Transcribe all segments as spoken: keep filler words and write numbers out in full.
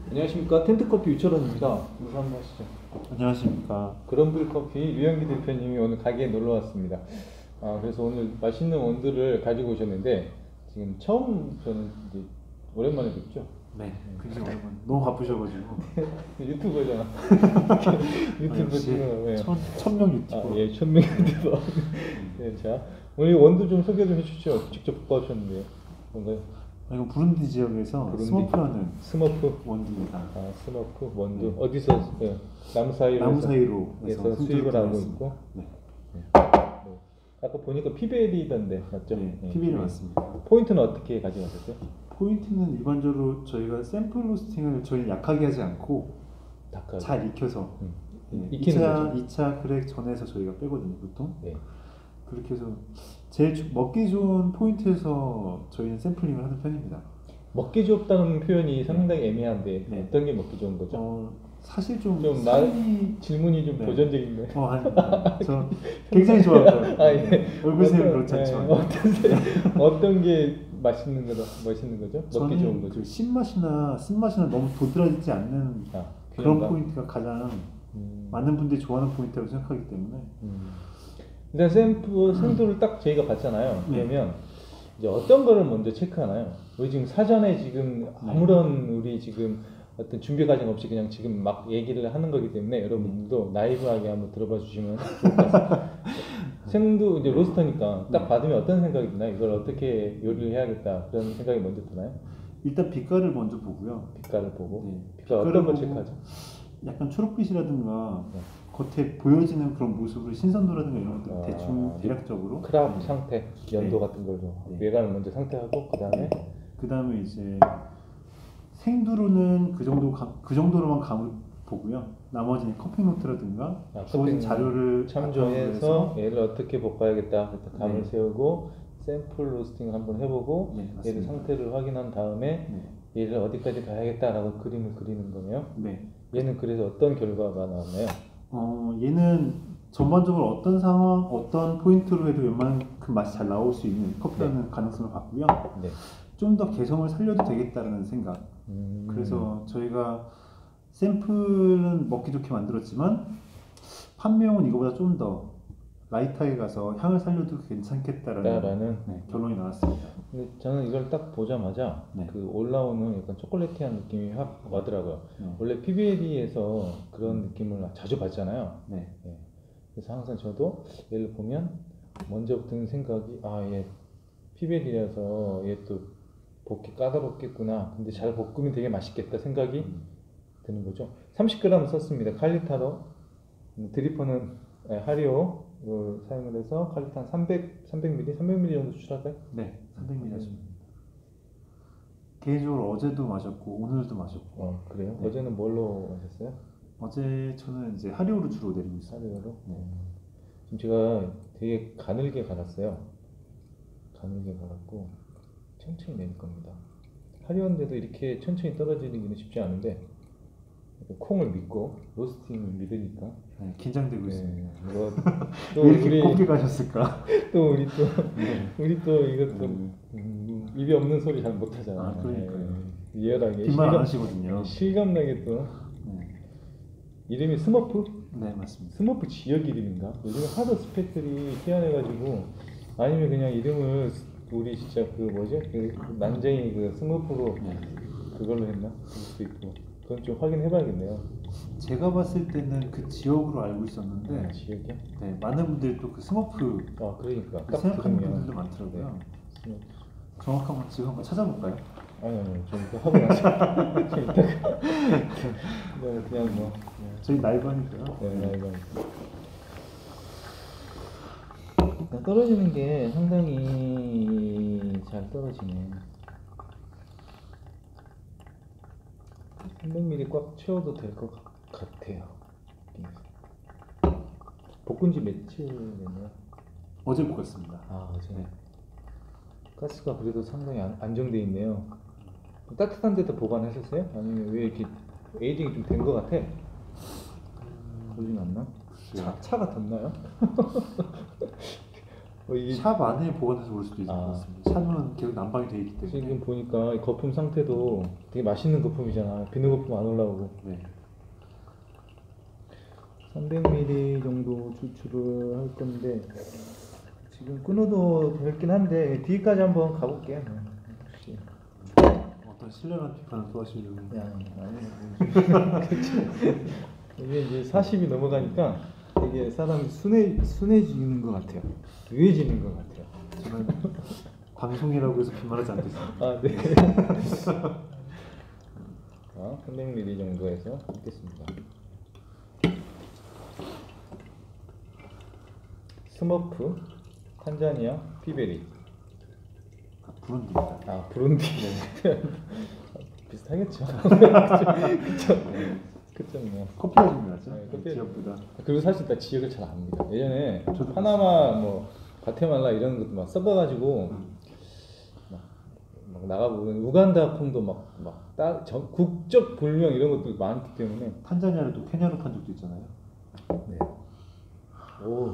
안녕하십니까. 텐트커피 유철원입니다. 인사 한번 하시죠. 안녕하십니까. 그런블 커피 류영기 대표님이 오늘 가게에 놀러 왔습니다. 아, 그래서 오늘 맛있는 원두를 가지고 오셨는데 지금 처음 저는 이제 오랜만에 뵙죠. 네, 굉장히 오랜만. 너무 바쁘셔가지고. 유튜버잖아. 유튜버 찍어. 천, 천명 유튜버. 아, 예, 천명 유튜버. 네, 자, 오늘 원두 좀 소개 좀 해주시죠. 직접 바꿔오셨는데요. 뭔가요? 아, 이건 부룬디 지역에서 부룬디. 스머프라는 스머프 원두입니다. 아, 스머프 원두. 네. 어디서? 예, 남사이로 남사이로에서 수입을 하고 있고. 네. 네. 네. 아까 보니까 피베리던데 맞죠? 네, 네, 피비엘 맞습니다. 포인트는 어떻게 가져가셨어요? 포인트는 일반적으로 저희가 샘플 로스팅을 저희 약하게 하지 않고 닭가루. 잘 익혀서 음. 네, 익히는 이 차, 거죠? 이 차 그렉 전에서 저희가 빼거든요, 보통. 네. 그렇게 해서 제일 주- 먹기 좋은 포인트에서 저희는 샘플링을 하는 편입니다. 먹기 좋다는 표현이 상당히 애매한데 네. 어떤 게 먹기 좋은 거죠? 어, 사실 좀, 좀 나, 산이 질문이 좀 네. 도전적인데. 어, 아닙니다. 저 굉장히 좋아하거든요. 아, 예. 얼굴색은 어떤- 그렇지 않죠. 예, 어떤, 어떤 게 맛있는 거다, 멋있는 거죠? 먹기 좋은 저는 거죠? 그 신맛이나 쓴맛이나 너무 도드라지지 않는 아, 그런 그런가? 포인트가 가장 음. 많은 분들이 좋아하는 포인트라고 생각하기 때문에 음. 일단 샘플 생두를 딱 저희가 봤잖아요. 네. 그러면 이제 어떤 거를 먼저 체크하나요? 우리 지금 사전에 지금 아무런 우리 지금 어떤 준비 과정 없이 그냥 지금 막 얘기를 하는 거기 때문에 여러분들도 나이브하게 한번 들어봐 주시면 좋을 것 같습니다. 생두 이제 로스터니까 딱 받으면 어떤 생각이 드나요? 이걸 어떻게 요리를 해야겠다 그런 생각이 먼저 드나요? 일단 빛깔을 먼저 보고요. 빛깔을 보고 네. 빛깔 어떤 빛깔을 걸 보고 체크하죠? 약간 초록빛이라든가 네. 겉에 보여지는 그런 모습으로 신선도라든가 이런 것들 아, 대충 대략적으로 크랍 상태, 연도 네. 같은 걸 좀 네. 외관을 먼저 상태하고 그 다음에 그 다음에 이제 생두로는 그 정도 가, 그 정도로만 감을 보고요. 나머지는 커피 노트라든가 아, 주어진 커피 자료를 참조해서 얘를 어떻게 볶아야겠다 일단 감을 네. 세우고 샘플 로스팅을 한번 해보고 네, 얘를 맞습니다. 상태를 확인한 다음에 네. 얘를 어디까지 가야겠다라고 그림을 그리는 거네요. 네. 얘는 그래서 어떤 결과가 나왔나요? 어, 얘는 전반적으로 어떤 상황, 어떤 포인트로 해도 웬만큼 맛이 잘 나올 수 있는 커피라는 가능성을 봤고요. 네. 좀 더 개성을 살려도 되겠다라는 생각. 음, 그래서 저희가 샘플은 먹기 좋게 만들었지만 판매용은 이거보다 좀 더 라이트하게 가서 향을 살려도 괜찮겠다라는 라는 네, 결론이 나왔습니다. 근데 저는 이걸 딱 보자마자 네. 그 올라오는 약간 초콜릿한 느낌이 확 와더라고요. 네. 원래 피비엘이에서 그런 느낌을 자주 봤잖아요. 네. 예. 그래서 항상 저도 얘를 보면 먼저 드는 생각이 아, 얘 피벨이라서 얘 또 볶기 까다롭겠구나. 근데 잘 볶으면 되게 맛있겠다 생각이 음. 드는 거죠. 삼십 그램 썼습니다. 칼리타로. 드리퍼는 예, 하리오 사용을 해서 칼리타 삼백, 삼백 밀리리터, 삼백 밀리리터 정도 추출할까요? 네, 삼백 밀리리터 하십니다. 개인적으로 어제도 마셨고 오늘도 마셨고. 어, 그래요? 네. 어제는 뭘로 마셨어요? 어제 저는 이제 하리오를 주로 내리고 있어요. 하리오로? 네. 지금 제가 되게 가늘게 갈았어요. 가늘게 갈았고 천천히 내릴 겁니다. 하리오인데도 이렇게 천천히 떨어지는 게 쉽지 않은데 콩을 믿고 로스팅을 믿으니까 네, 긴장되고 네, 있습니다. 이거 또 왜 이렇게 우리 곱게 가셨을까? 또 우리 또 네. 우리 또 이것도 음. 음, 입이 없는 소리 잘 못하잖아. 아, 그러니까요. 네, 리얼하게 빈말 안 실감- 하시거든요. 실감나게 또 네. 이름이 스머프? 네, 맞습니다. 스머프 지역 이름인가? 요즘 하도 스펙들이 희한해가지고 아니면 그냥 이름을 우리 진짜 그 뭐지? 그 난쟁이 그 스머프로 네. 그걸로 했나? 그럴 수도 있고 그건 좀 확인해봐야겠네요. 제가 봤을 때는 그 지역으로 알고 있었는데 아, 지역이야? 네, 많은 분들이 또 그 스머프 아 그러니까 그 딱 생각하는 들으면 분들도 많더라고요. 스머프. 정확한 건 지금 한번 찾아볼까요? 아니 아니 좀 이따 하고 나서 좀 이따가 그냥, 그냥 뭐 저희 라이브 하니까요. 네, 네, 네. 그냥 떨어지는 게 상당히 잘 떨어지네. 삼백 밀리리터 꽉 채워도 될 것 같아요. 볶은 지 며칠 됐나요? 어제 볶았습니다. 아 어제. 네. 가스가 그래도 상당히 안, 안정돼 있네요. 따뜻한 데다 보관하셨어요? 아니면 왜 이렇게 에이징이 좀 된 것 같아? 그러진 않나? 차, 차가 덥나요? 어, 이게 샵 안에 보관해서 올 수도 있을 아. 것 같습니다. 샵은 계속 난방이 돼 있기 때문에. 지금 보니까 이 거품 상태도 되게 맛있는 거품이잖아. 비누 거품 안 올라오고. 네. 삼백 밀리리터 정도 추출을 할 건데 지금 끊어도 되긴 한데 뒤까지 한번 가볼게요. 혹시. 어떤 신랄한 비판을 또 하시려고. 야, 아니, 이게 이제 사십이 넘어가니까 되게 사람이 순해 순해지는 것 같아요. 유해지는 것 같아요. 저는 방송이라고 해서 빈말하지 않겠습니다. 아, 네. 자, 삼백 밀리리터 정도에서 넣겠습니다. 스머프, 탄자니아, 피베리. 아, 부른디입니다. 아, 브룬디. 비슷하겠죠. 그쵸? 그쵸, 뭐. 커피가 중요하죠. 네, 커피. 지역보다. 그리고 사실 나 지역을 잘 압니다. 예전에 저도 파나마, 뭐 과테말라 이런 것도 막 써봐가지고 막, 막 나가보면 우간다 콩도 막막 국적 불명 이런 것도 많기 때문에. 탄자니아로도 케냐로 판 적도 있잖아요. 네. 오.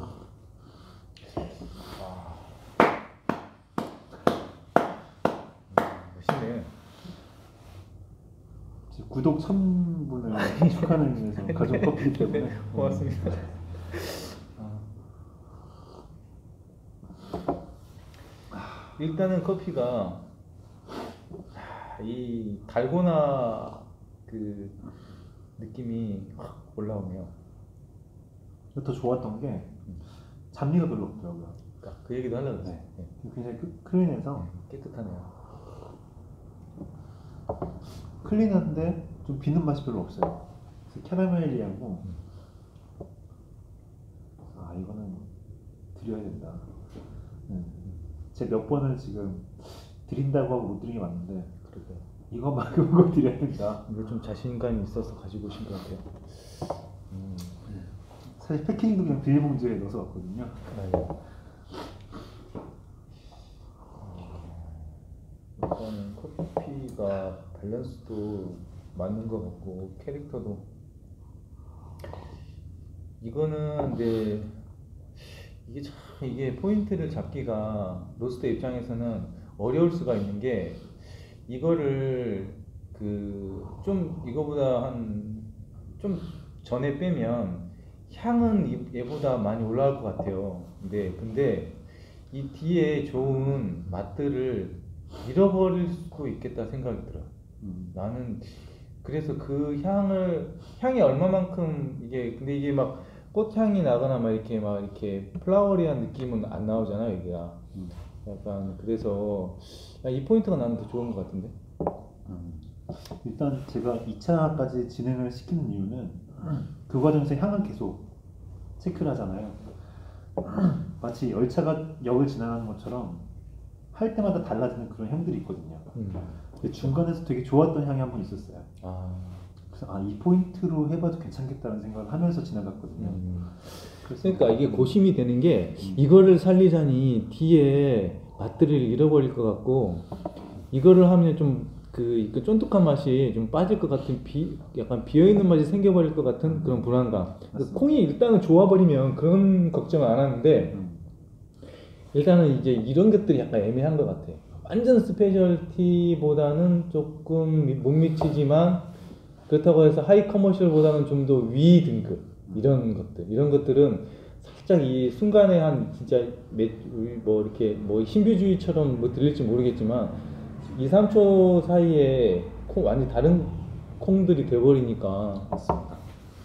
멋있네. 지금 구독 천 분을 축하하는 의미에서 가져온 커피이기 때문에. 네, 고맙습니다. 일단은 커피가 이 달고나 그 느낌이 확 올라오네요. 더 좋았던 게 잡내가 별로 없더라고요. 그러니까 그 얘기도 하려고 했어요. 네. 굉장히 크- 클린해서 깨끗하네요. 클린한데 좀 비는 맛이 별로 없어요. 그래서 캐러멜리하고 아 이거는 드려야 된다. 음. 제가 몇 번을 지금 드린다고 하고 못 드린 게 맞는데 그러게요. 이거만큼 꼭 드려야 된다. 이거 좀 자신감이 있어서 가지고 오신 것 같아요. 음. 사실 패키징도 그냥 비닐봉지에 넣어서 왔거든요. 네. 일단은 커피가 밸런스도 맞는 것 같고 캐릭터도 이거는 근데 이게 참 이게 포인트를 잡기가 로스터 입장에서는 어려울 수가 있는 게 이거를 그 좀 이거보다 한 좀 전에 빼면 향은 이- 얘보다 많이 올라갈 것 같아요. 근데 근데 이 뒤에 좋은 맛들을 잃어버릴 수도 있겠다 생각이 들어요. 음. 나는 그래서 그 향을 향이 얼마만큼 이게 근데 이게 막 꽃향이 나거나 막 이렇게 막 이렇게 플라워리한 느낌은 안 나오잖아요, 여기가. 음. 약간 그래서 야, 이 포인트가 나는 더 좋은 것 같은데. 음. 일단 제가 이 차까지 진행을 시키는 이유는 그 과정에서 향은 계속 체크를 하잖아요. 마치 열차가 역을 지나가는 것처럼 할 때마다 달라지는 그런 향들이 있거든요. 음. 근데 중간에서 되게 좋았던 향이 한 번 있었어요. 아. 그래서 아, 이 포인트로 해봐도 괜찮겠다는 생각을 하면서 지나갔거든요. 음. 그래서 그러니까 이게 고심이 되는 게 음. 이거를 살리자니 뒤에 맛들을 잃어버릴 것 같고 이거를 하면 좀 그 그 쫀득한 맛이 좀 빠질 것 같은 비 약간 비어 있는 맛이 생겨버릴 것 같은 그런 불안감. 그러니까 맞습니다. 콩이 일단은 좋아버리면 그런 걱정을 안 하는데 음. 일단은 이제 이런 것들이 약간 애매한 것 같아. 완전 스페셜티보다는 조금 못 미치지만 그렇다고 해서 하이 커머셜보다는 좀 더 위 등급 이런 것들 이런 것들은 살짝 이 순간에 한 진짜 몇, 뭐 이렇게 뭐 신비주의처럼 뭐 들릴지 모르겠지만 이, 삼 초 사이에 콩 완전 다른 콩들이 돼버리니까. 맞습니다.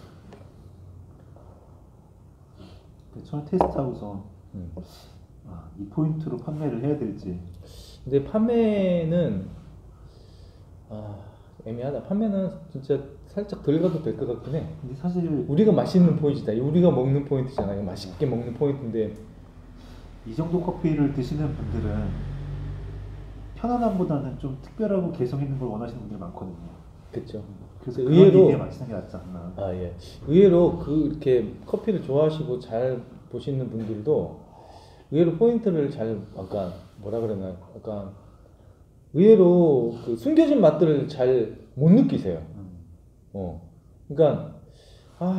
처음에 테스트하고서 음. 아, 이 포인트로 판매를 해야 될지 근데 판매는 아 애매하다. 판매는 진짜 살짝 들어가도 될 것 같긴 해. 근데 사실 우리가 맛있는 포인트다. 우리가 먹는 포인트잖아. 이거 맛있게 먹는 포인트인데 이 정도 커피를 드시는 분들은 편안함보다는 좀 특별하고 개성 있는 걸 원하시는 분들이 많거든요. 그렇죠. 그래서 의외로- 그런 이게 맛있는 게 낫지 않나. 아 예. 의외로 그 이렇게 커피를 좋아하시고 잘 보시는 분들도 의외로 포인트를 잘 약간 뭐라 그러나 약간 의외로 그 숨겨진 맛들을 잘 못 느끼세요. 음. 어. 그러니까 아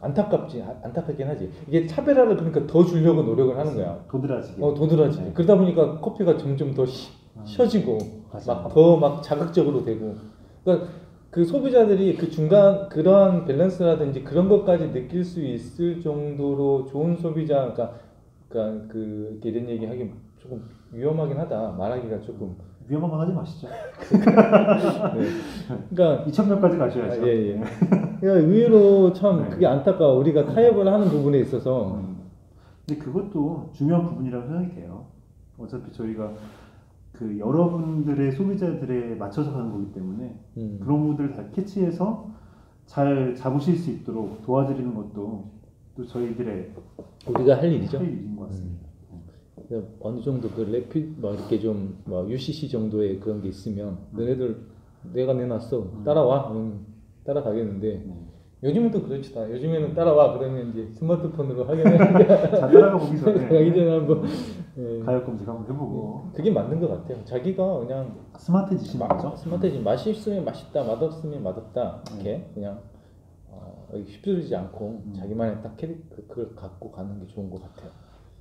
안타깝지 아- 안타깝긴 하지. 이게 차별화를 그러니까 더 주려고 노력을 하는 거야. 도드라지게. 어 도드라지. 네. 그러다 보니까 커피가 점점 더 시, 아, 쉬어지고 맞아요. 막 더 막 자극적으로 되고. 그러니까 그 소비자들이 그 중간 그러한 밸런스라든지 그런 것까지 느낄 수 있을 정도로 좋은 소비자, 그러니까, 그러니까 그 이렇게 이런 얘기 하기 조금 위험하긴 하다. 말하기가 조금. 위험한 건 하지 마시죠. 네. 그러니까 이천 명까지 가셔야죠. 아, 예, 예. 그러니까 의외로 참 네. 그게 안타까워. 우리가 타협을 하는 부분에 있어서. 음. 근데 그것도 중요한 부분이라고 생각이 돼요. 어차피 저희가 그 여러분들의 소비자들에 맞춰서 하는 거기 때문에 음. 그런 부분들을 다 캐치해서 잘 잡으실 수 있도록 도와드리는 것도 또 저희들의 우리가 할 일이죠. 할 일인 것 같습니다. 그러니까 어느 정도 그 레피 뭐 이렇게 좀뭐 유씨씨 정도의 그런 게 있으면 너네들 내가 내놨어 따라와 음, 따라가겠는데 네. 요즘은 또 그렇지 다. 요즘에는 따라와 그러면 이제 스마트폰으로 확인하니까 자 따라가 보기 전에 가기 전에 한번 예. 가격 검색 한번 해보고 그게 맞는 것 같아요. 자기가 그냥 스마트해지시는 마- 거죠? 스마트해지 맛있으면 맛있다, 맛없으면 맛없다 이렇게 네. 그냥 어, 휩쓸리지 않고 음. 자기만의 딱 캐릭 그걸 갖고 가는 게 좋은 것 같아요.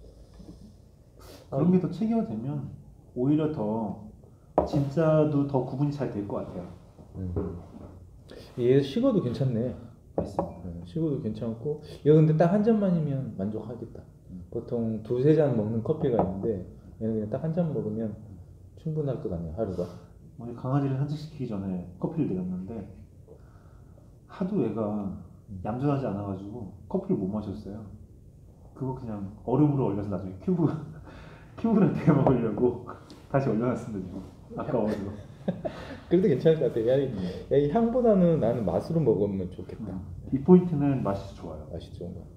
그런 게 더 체계화되면 오히려 더 진짜도 더 구분이 잘 될 것 같아요. 음. 얘 식어도 괜찮네. 맞습니다. 음, 식어도 괜찮고 얘 근데 딱 한 잔만이면 만족하겠다. 보통 두세 잔 먹는 커피가 있는데 얘는 그냥 딱 한 잔 먹으면 충분할 것 같네요. 하루가. 오늘 강아지를 산책시키기 전에 커피를 내렸는데 하도 애가 얌전하지 않아가지고 커피를 못 마셨어요. 그거 그냥 얼음으로 얼려서 나중에 큐브 큐브를 대 먹으려고 다시 얼려놨습니다. 지금. 아까워서. 그래도 괜찮을 것 같아요. 야, 이, 야, 이 향보다는 나는 맛으로 먹으면 좋겠다. 음. 이 포인트는 맛이 좋아요. 맛이 좋은 거.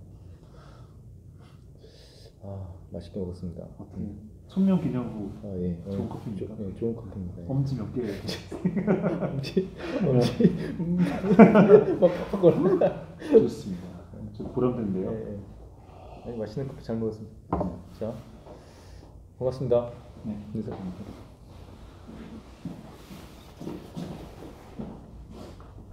아 맛있게 먹었습니다. 어떻게 천명 기념 후 아, 예. 좋은 어, 커피입니까? 조, 예, 좋은 커피입니다. 예. 엄지 몇 개? 엄지 엄지 음, 막 팍팍거려. 좋습니다. 좀 보람된데요. 예, 예. 아니, 맛있는 커피 잘 먹었습니다. 자, 고맙습니다. 네. 인사.